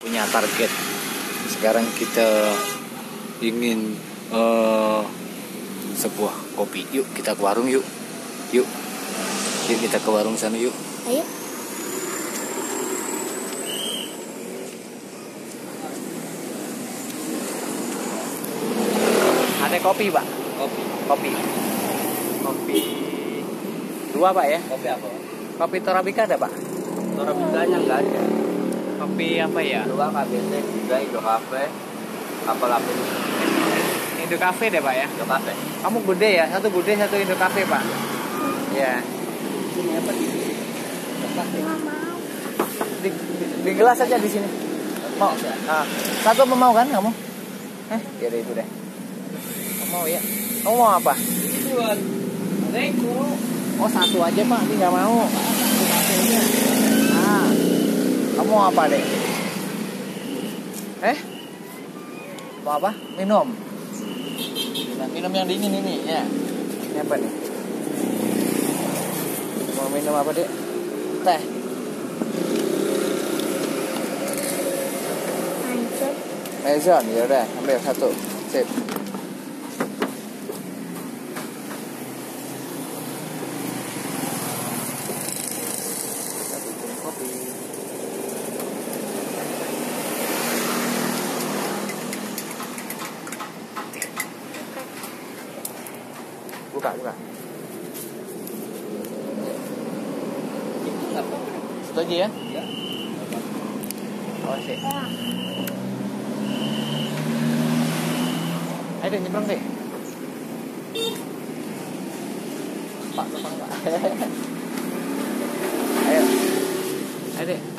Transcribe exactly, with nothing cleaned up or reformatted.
punya target. Sekarang kita ingin uh, sebuah kopi. Yuk kita ke warung yuk. Yuk. Yuk kita ke warung sana yuk. Ayo. Ada kopi, Pak? Kopi. Kopi. Kopi. Dua, Pak ya? Kopi apa? Kopi Torabika ada, Pak? Torabikanya nggak ada. Kopi apa ya? Dua K B C, tiga Indo Cafe, kapal apa ini? Indo Cafe deh, Pak ya? Indo Cafe. Kamu Bude ya? Satu Bude, satu Indo Cafe, Pak. Ya. Ini apa di Indo Cafe? Nggak mau. Di, di, di gelas aja di sini. Mau? Ah, satu mau kan kamu? Eh, ya udah itu deh. Kamu mau ya? Kamu mau apa? Buat Reko. Oh satu aja Pak, ini nggak mau. Ah, kamu mau apa deh? Eh? Mau apa? Minum. Nah, minum yang dingin ini ya. Ini apa nih? Mau minum apa deh? Teh. Hancur. Maison, ya udah, ambil satu. Sip. Kopi. Buka, buka. Itu aja ya? Iya. Oh, sip. Ya. Ayo deh, nyebrang deh. Pak, numpang Pak. Ayo. Ayo deh.